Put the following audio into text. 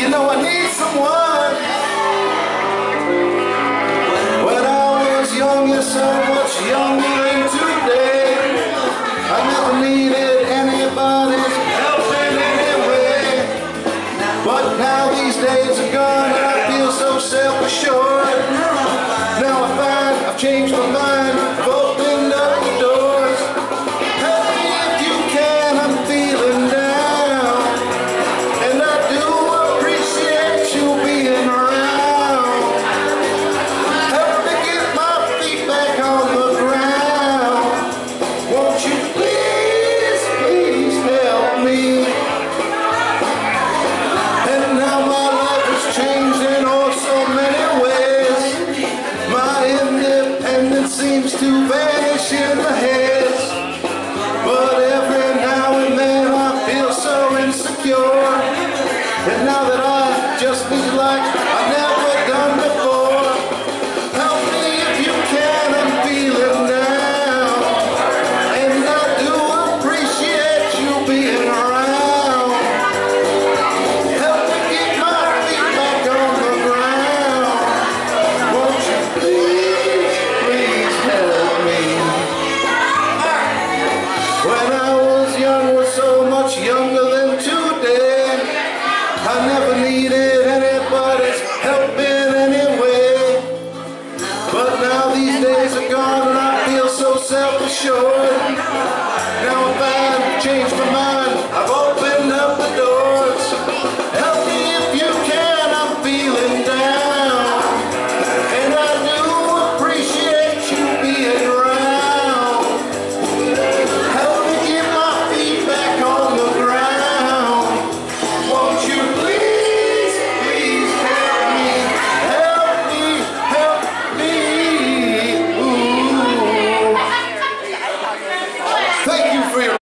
You know I need someone. When I was young, yes, so much younger than today, I never needed anybody's help in any way. But now these days are gone and I feel so self-assured. Now I find I've changed my mind.